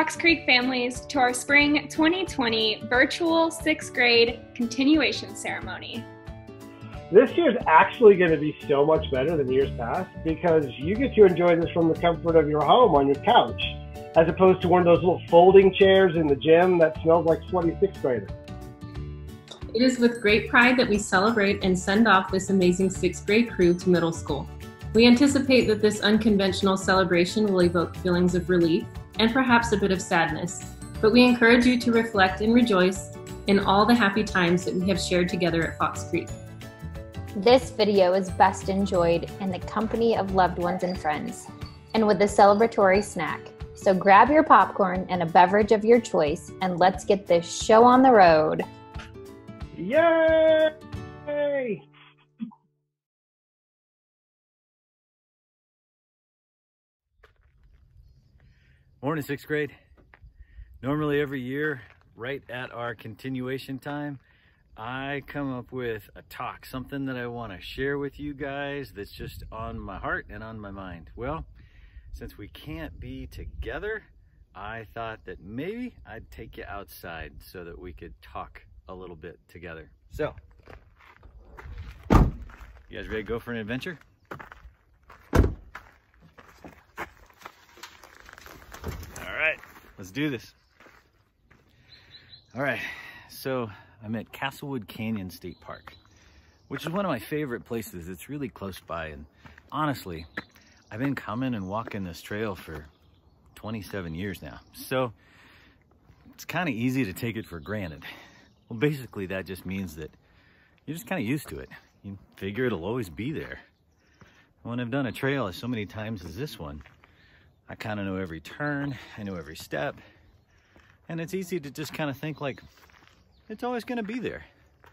Fox Creek families, to our spring 2020 virtual 6th grade continuation ceremony. This year's actually going to be so much better than years past because you get to enjoy this from the comfort of your home on your couch, as opposed to one of those little folding chairs in the gym that smells like sweaty sixth grader. It is with great pride that we celebrate and send off this amazing 6th grade crew to middle school. We anticipate that this unconventional celebration will evoke feelings of relief and perhaps a bit of sadness, but we encourage you to reflect and rejoice in all the happy times that we have shared together at Fox Creek. This video is best enjoyed in the company of loved ones and friends, and with a celebratory snack. So grab your popcorn and a beverage of your choice, and let's get this show on the road. Yay! Morning, 6th grade. Normally every year, right at our continuation time, I come up with a talk, something that I want to share with you guys that's just on my heart and on my mind. Well, since we can't be together, I thought that maybe I'd take you outside so that we could talk a little bit together. So, you guys ready to go for an adventure? All right, let's do this. All right, so I'm at Castlewood Canyon State Park, which is one of my favorite places. It's really close by, and honestly, I've been coming and walking this trail for 27 years now, so it's kind of easy to take it for granted. Well, basically that just means that you're just kind of used to it. You figure it'll always be there. When I've done a trail so many times as this one, I kind of know every turn, I know every step, and it's easy to just kind of think like, it's always going to be there.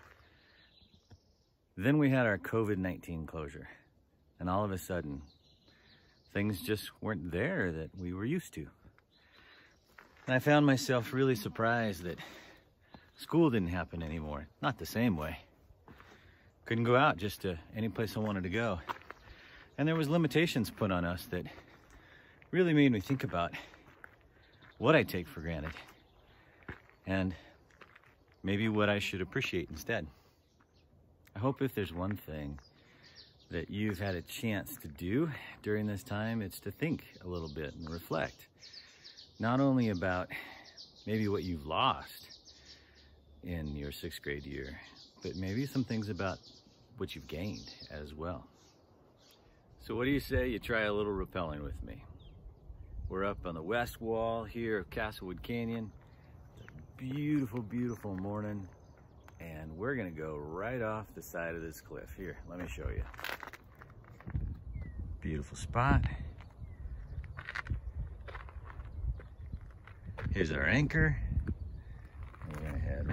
Then we had our COVID-19 closure, and all of a sudden, things just weren't there that we were used to. And I found myself really surprised that school didn't happen anymore, not the same way. Couldn't go out just to any place I wanted to go. And there was limitations put on us that really made me think about what I take for granted and maybe what I should appreciate instead. I hope if there's one thing that you've had a chance to do during this time, it's to think a little bit and reflect. Not only about maybe what you've lost in your 6th grade year, but maybe some things about what you've gained as well. So what do you say you try a little rappelling with me? We're up on the west wall here of Castlewood Canyon. Beautiful, beautiful morning, and we're gonna go right off the side of this cliff. Here, let me show you. Beautiful spot. Here's our anchor. We're gonna head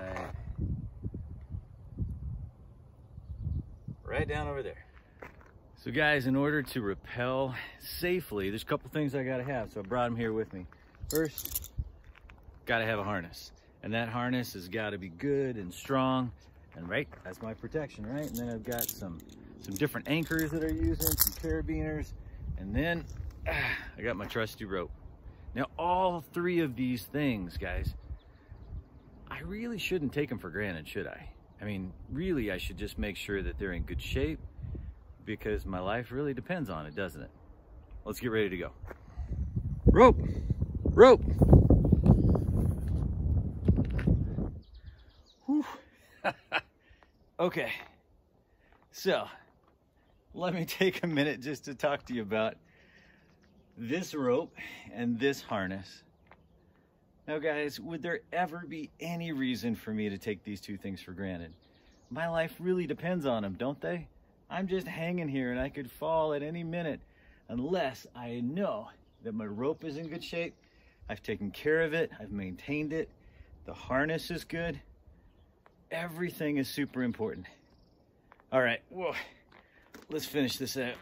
right down over there. So guys, in order to rappel safely, there's a couple things I gotta have, so I brought them here with me. First, gotta have a harness, and that harness has got to be good and strong, and right, that's my protection, right? And then I've got some different anchors that I'm using, some carabiners, and then I got my trusty rope. Now all three of these things, guys, I really shouldn't take them for granted, should I? I mean, really, I should just make sure that they're in good shape, because my life really depends on it, doesn't it? Let's get ready to go. Rope, rope. Okay, so let me take a minute just to talk to you about this rope and this harness. Now guys, would there ever be any reason for me to take these two things for granted? My life really depends on them, don't they? I'm just hanging here and I could fall at any minute unless I know that my rope is in good shape, I've taken care of it, I've maintained it, the harness is good. Everything is super important. All right, whoa, let's finish this up.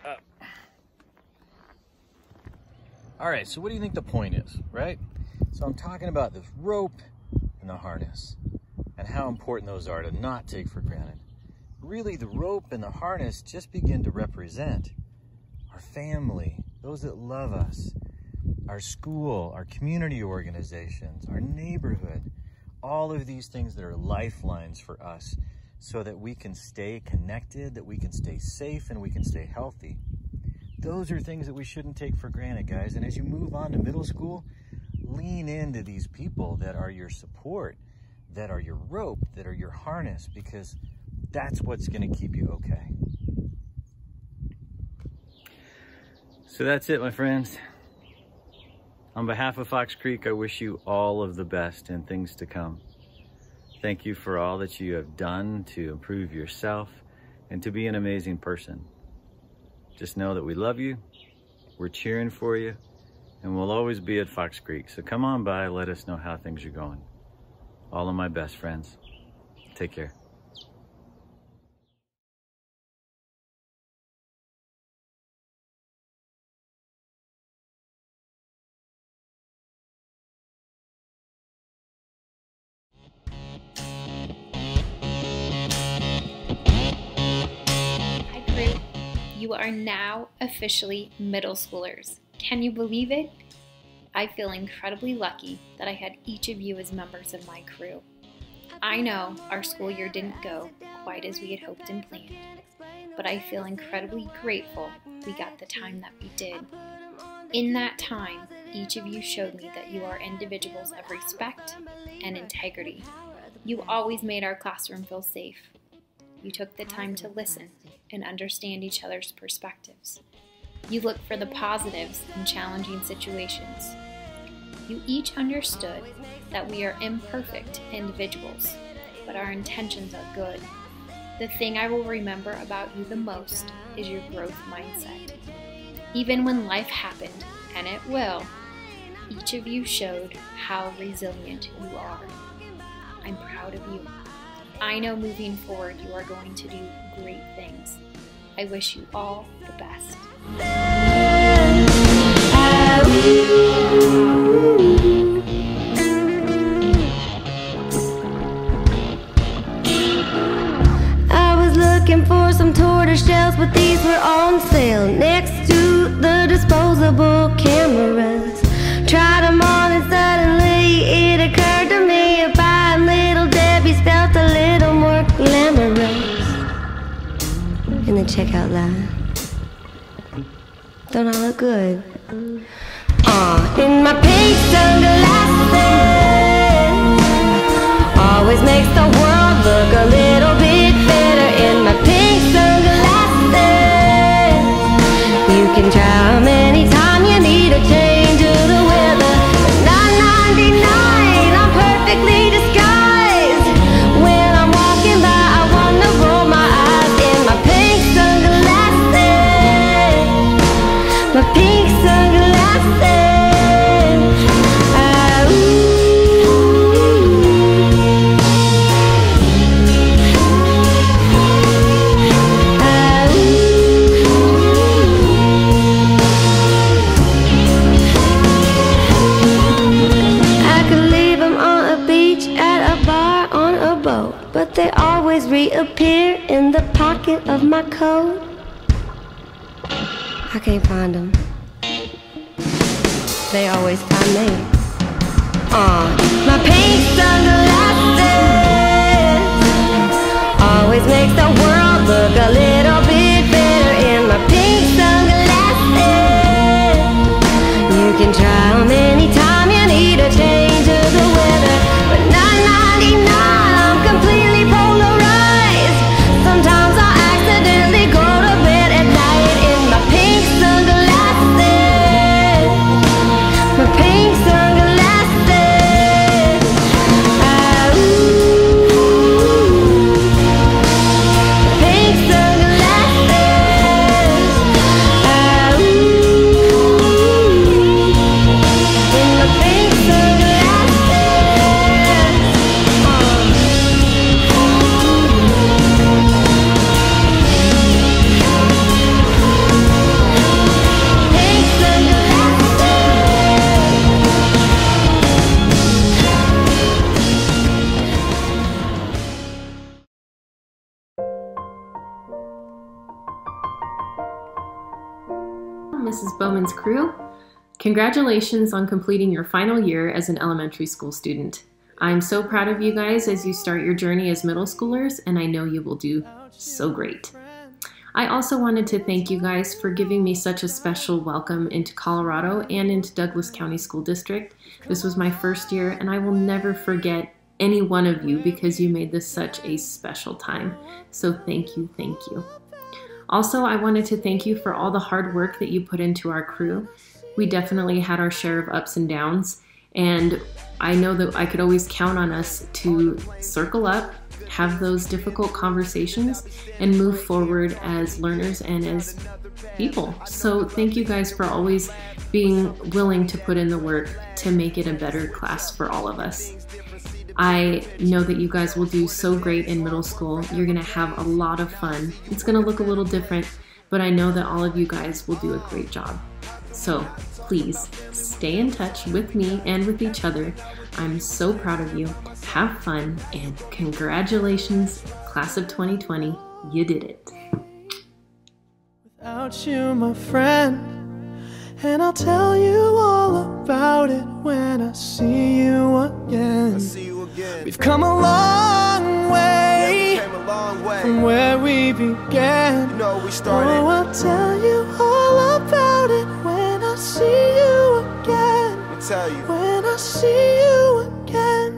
All right, so what do you think the point is, right? So I'm talking about this rope and the harness and how important those are to not take for granted. Really, the rope and the harness just begin to represent our family, those that love us, our school, our community organizations, our neighborhood, all of these things that are lifelines for us so that we can stay connected, that we can stay safe, and we can stay healthy. Those are things that we shouldn't take for granted, guys. And as you move on to middle school, lean into these people that are your support, that are your rope, that are your harness, because that's what's going to keep you okay. So that's it, my friends. On behalf of Fox Creek, I wish you all of the best and things to come. Thank you for all that you have done to improve yourself and to be an amazing person. Just know that we love you, we're cheering for you, and we'll always be at Fox Creek. So come on by, let us know how things are going. All of my best, friends. Take care. Hi, crew. You are now officially middle schoolers. Can you believe it? I feel incredibly lucky that I had each of you as members of my crew. I know our school year didn't go quite as we had hoped and planned, but I feel incredibly grateful we got the time that we did. In that time, each of you showed me that you are individuals of respect and integrity. You always made our classroom feel safe. You took the time to listen and understand each other's perspectives. You looked for the positives in challenging situations. You each understood that we are imperfect individuals, but our intentions are good. The thing I will remember about you the most is your growth mindset. Even when life happened, and it will, each of you showed how resilient you are. I'm proud of you. I know moving forward you are going to do great things. I wish you all the best. I was looking for some tortoise shells, but these were on sale next to the disposable cameras. Tried them on and suddenly it occurred to me, buying Little Debbie's felt a little more glamorous. In the checkout line, don't I look good? In my pink sunglasses, always makes the world look a little bit better. In my pink sunglasses, you can try them anytime you need a change of the weather. $9.99, I'm perfectly disguised. When I'm walking by, I wanna roll my eyes. In my pink sunglasses, my pink sunglasses. But they always reappear in the pocket of my coat. I can't find them. They always find me. My pink sunglasses always makes the world look a little bit better. In my pink sunglasses, you can try them anytime you need a change of the weather. But $9.99, completely polarized. Sometimes I accidentally go to bed at night in my pink sunglasses. My pink sunglasses. Pink sunglasses. In my pink Mrs. Bowman's crew. Congratulations on completing your final year as an elementary school student. I'm so proud of you guys as you start your journey as middle schoolers, and I know you will do so great. I also wanted to thank you guys for giving me such a special welcome into Colorado and into Douglas County School District. This was my first year, and I will never forget any one of you because you made this such a special time. So thank you, thank you. Also, I wanted to thank you for all the hard work that you put into our crew. We definitely had our share of ups and downs, and I know that I could always count on us to circle up, have those difficult conversations, and move forward as learners and as people. So thank you guys for always being willing to put in the work to make it a better class for all of us. I know that you guys will do so great in middle school. You're gonna have a lot of fun. It's gonna look a little different, but I know that all of you guys will do a great job. So please stay in touch with me and with each other. I'm so proud of you. Have fun, and congratulations, class of 2020. You did it. Without you, my friend, and I'll tell you all about it when I see you again. We've come a long way, from where we began. Oh, I'll tell you all about it when I see you again. When I see you again.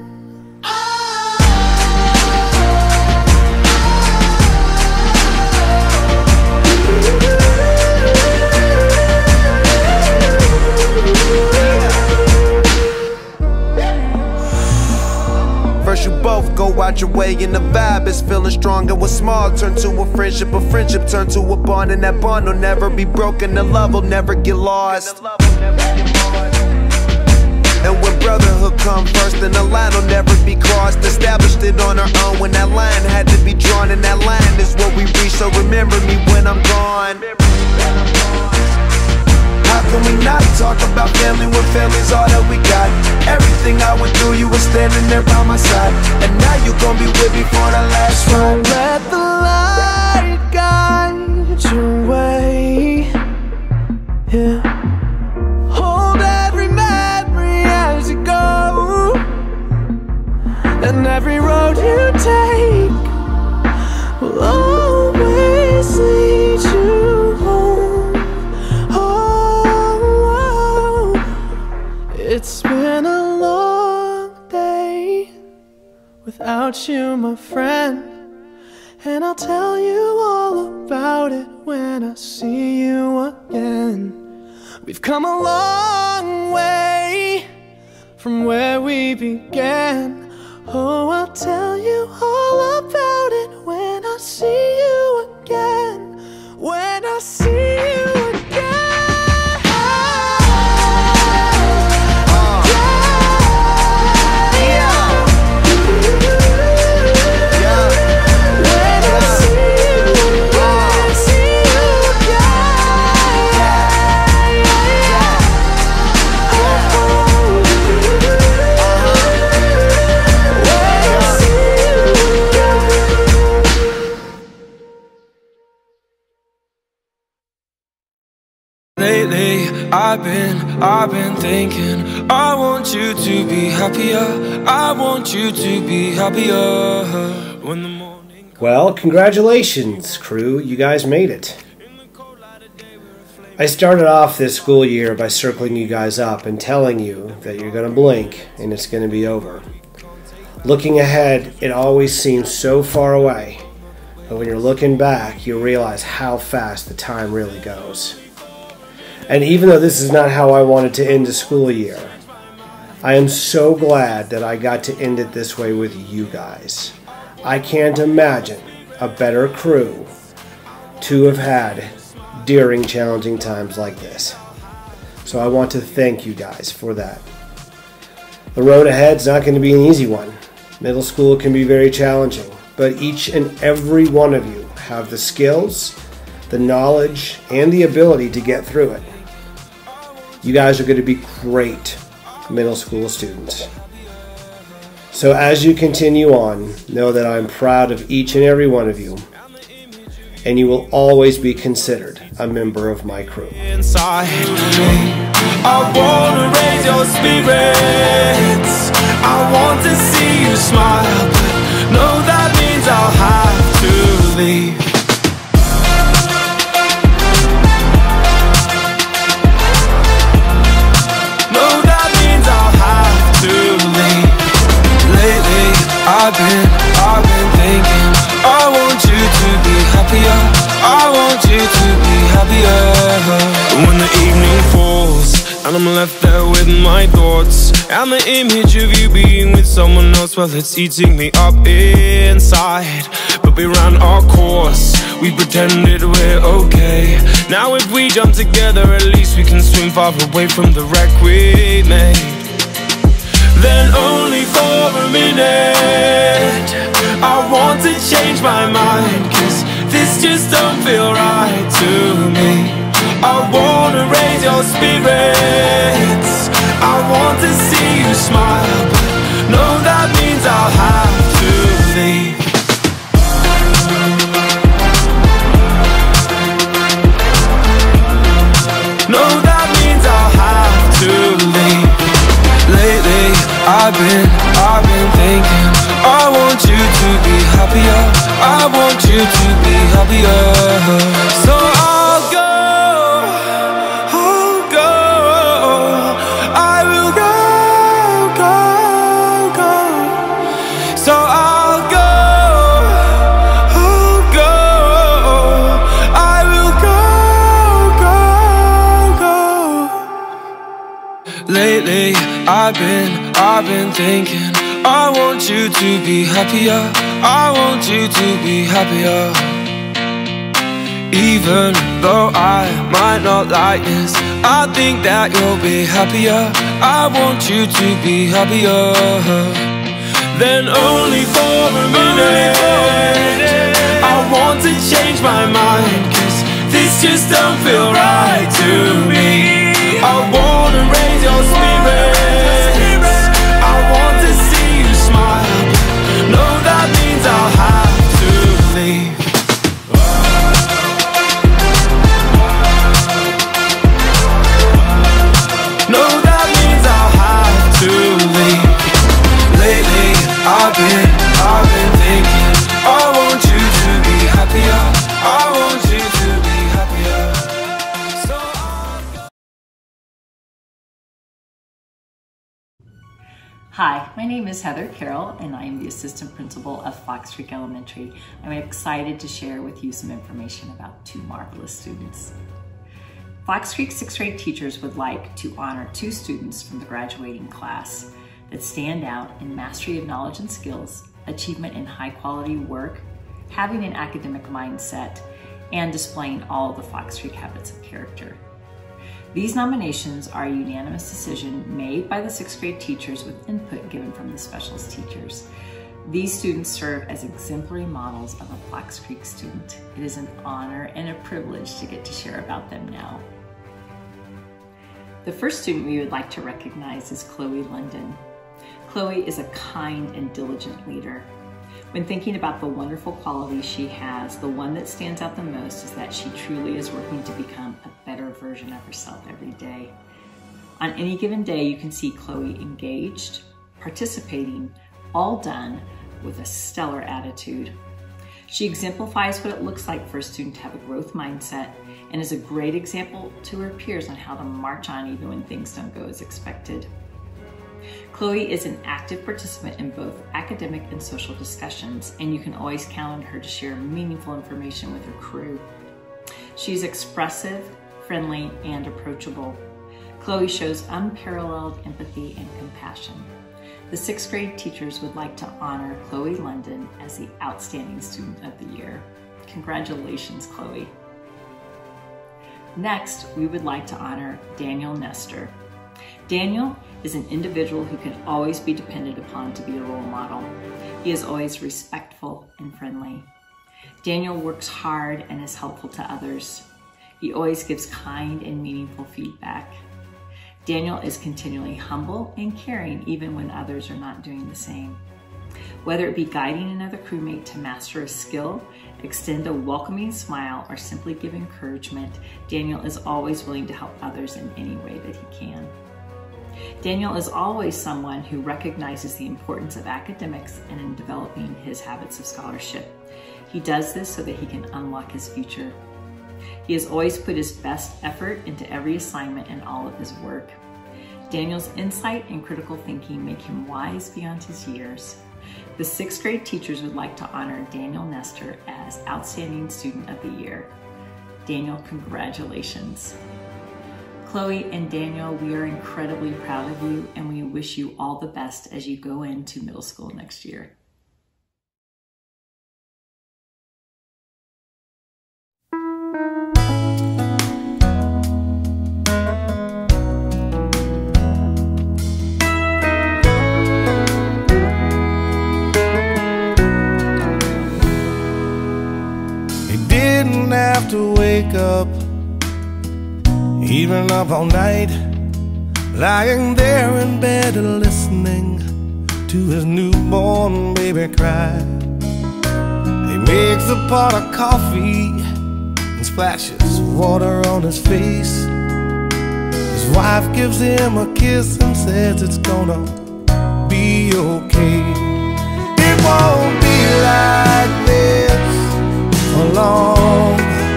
First you both go out your way and the vibe is feeling strong, and what's small turn to a friendship turn to a bond, and that bond will never be broken, the love will never get lost. And when brotherhood come first, then the line will never be crossed. Established it on our own when that line had to be drawn, and that line is what we reach, so remember me when I'm gone. How can we not talk about family when family's all that we got? Everything I went through, you were standing there by my side, and now you gon' be with me for the last ride. Let the light guide your way, yeah. Hold every memory as you go, and every road you take will always lead you home. It's been a long day without you, my friend, and I'll tell you all about it when I see you again. We've come a long way from where we began. Oh, I'll tell you all about it when I see you again. When I see you again. Lately, I've been thinking, I want you to be happier. I want you to be happier when the morning. Well, congratulations, crew. You guys made it. I started off this school year by circling you guys up and telling you that you're going to blink and it's going to be over. Looking ahead, it always seems so far away. But when you're looking back, you realize how fast the time really goes. And even though this is not how I wanted to end the school year, I am so glad that I got to end it this way with you guys. I can't imagine a better crew to have had during challenging times like this. So I want to thank you guys for that. The road ahead is not going to be an easy one. Middle school can be very challenging, but each and every one of you have the skills, the knowledge, and the ability to get through it. You guys are going to be great middle school students. So as you continue on, know that I'm proud of each and every one of you, and you will always be considered a member of my crew. Inside. I wanna raise your spirits. I want to see you smile, but no, that means I'll have to leave. No, that means I'll have to leave. Lately, I've been thinking, I want you to be happier. I want you to be happier. When the evening falls and I'm left there with my thoughts, and the image of you being with someone else, well, it's eating me up inside. But we ran our course, we pretended we're okay. Now if we jump together, at least we can swim far away from the wreck we made. Then only for a minute, I want to change my mind, 'cause this just don't feel right to me. I wanna raise your spirits. I want to see you smile, but no, that means I'll have to leave. No, that means I'll have to leave. Lately, I've been thinking, I want you to be happier. I want you to be happier. So I'll go. I will go. So I'll go. I will go. Lately, I've been thinking, I want you to be happier. I want you to be happier. Even though I might not like this, I think that you'll be happier. I want you to be happier. Then only for a minute, I want to change my mind, 'cause this just don't feel right to me. I wanna raise your spirits. I want to see you smile. No, that means I'll have to leave. No, that means I'll have to leave. Lately, I've been thinking, I want you to be happier. I want you to be happier. So Hi, my name is Heather Carroll, and I am the assistant principal of Fox Creek Elementary. I'm excited to share with you some information about two marvelous students. Fox Creek 6th grade teachers would like to honor two students from the graduating class that stand out in mastery of knowledge and skills, achievement in high quality work, having an academic mindset, and displaying all the Fox Creek habits of character. These nominations are a unanimous decision made by the 6th grade teachers with input given from the specialist teachers. These students serve as exemplary models of a Fox Creek student. It is an honor and a privilege to get to share about them now. The first student we would like to recognize is Chloe London. Chloe is a kind and diligent leader. When thinking about the wonderful qualities she has, the one that stands out the most is that she truly is working to become a better version of herself every day. On any given day, you can see Chloe engaged, participating, all done with a stellar attitude. She exemplifies what it looks like for a student to have a growth mindset and is a great example to her peers on how to march on even when things don't go as expected. Chloe is an active participant in both academic and social discussions, and you can always count on her to share meaningful information with her crew. She's expressive, friendly, and approachable. Chloe shows unparalleled empathy and compassion. The 6th grade teachers would like to honor Chloe London as the Outstanding Student of the Year. Congratulations, Chloe. Next, we would like to honor Daniel Nestor. Daniel is an individual who can always be depended upon to be a role model. He is always respectful and friendly. Daniel works hard and is helpful to others. He always gives kind and meaningful feedback. Daniel is continually humble and caring even when others are not doing the same. Whether it be guiding another crewmate to master a skill extend a welcoming smile, or simply give encouragement, Daniel is always willing to help others in any way that he can. Daniel is always someone who recognizes the importance of academics and in developing his habits of scholarship. He does this so that he can unlock his future. He has always put his best effort into every assignment and all of his work. Daniel's insight and critical thinking make him wise beyond his years. The 6th grade teachers would like to honor Daniel Nestor as Outstanding Student of the Year. Daniel, congratulations. Chloe and Daniel, we are incredibly proud of you, and we wish you all the best as you go into middle school next year. Have to wake up, even up all night, lying there in bed listening to his newborn baby cry. He makes a pot of coffee and splashes water on his face. His wife gives him a kiss and says it's gonna be okay. It won't be like this for long.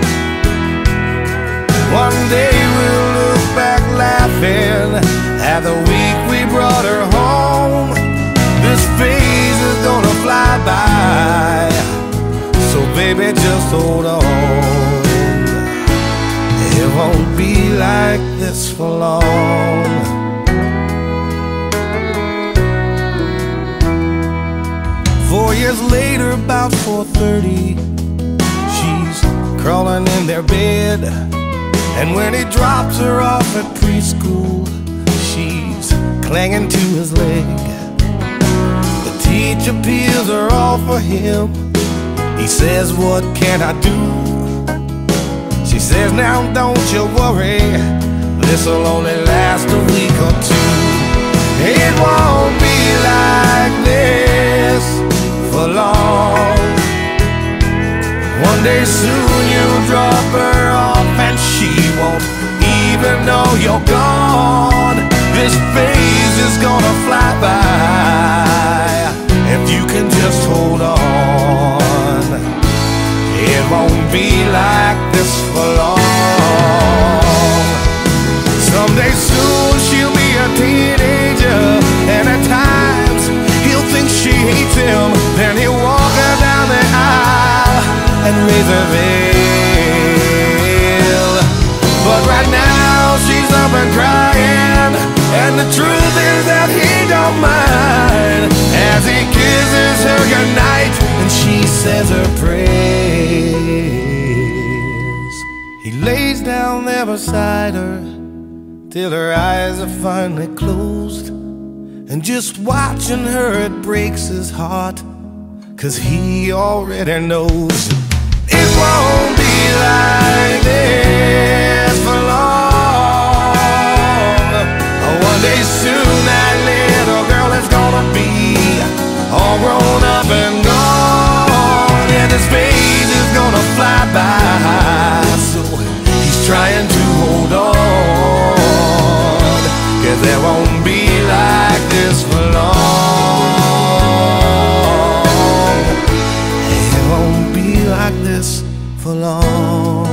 One day we'll look back laughing at the week we brought her home. This phase is gonna fly by, so baby just hold on. It won't be like this for long. 4 years later, about 4:30, she's crawling in their bed. And when he drops her off at preschool, she's clinging to his leg. The teacher peels her off for him. He says, "What can I do?" She says, "Now don't you worry, this'll only last a week or two. It won't be like this for long. One day soon you'll drop her off and she won't even know you're gone. This phase is gonna fly by if you can just hold on. It won't be like this for long. Someday soon she'll be a teenager, and at times he'll think she hates him. Then he'll walk her down the aisle and raise her veil. But right now she's up and crying, and the truth is that he don't mind as he kisses her goodnight and she says her prayers. He lays down there beside her till her eyes are finally closed, and just watching her it breaks his heart, 'cause he already knows it won't be like this for long. One day soon that little girl is gonna be all grown up and gone. Yeah, this phase is gonna fly by, so he's trying to hold on, 'cause there won't be like this for long. It won't be like this for long.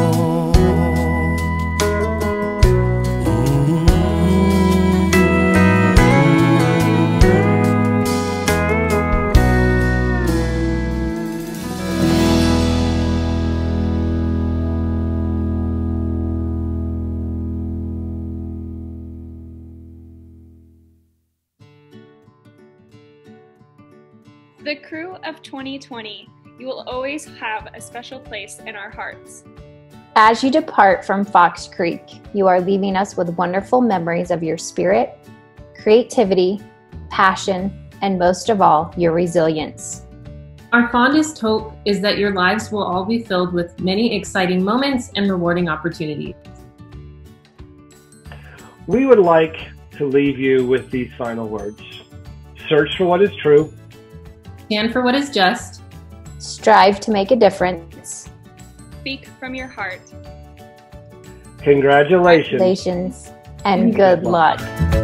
The crew of 2020, you will always have a special place in our hearts. As you depart from Fox Creek, you are leaving us with wonderful memories of your spirit, creativity, passion, and most of all, your resilience. Our fondest hope is that your lives will all be filled with many exciting moments and rewarding opportunities. We would like to leave you with these final words. Search for what is true. Stand for what is just. Strive to make a difference. speak from your heart. Congratulations. And good luck.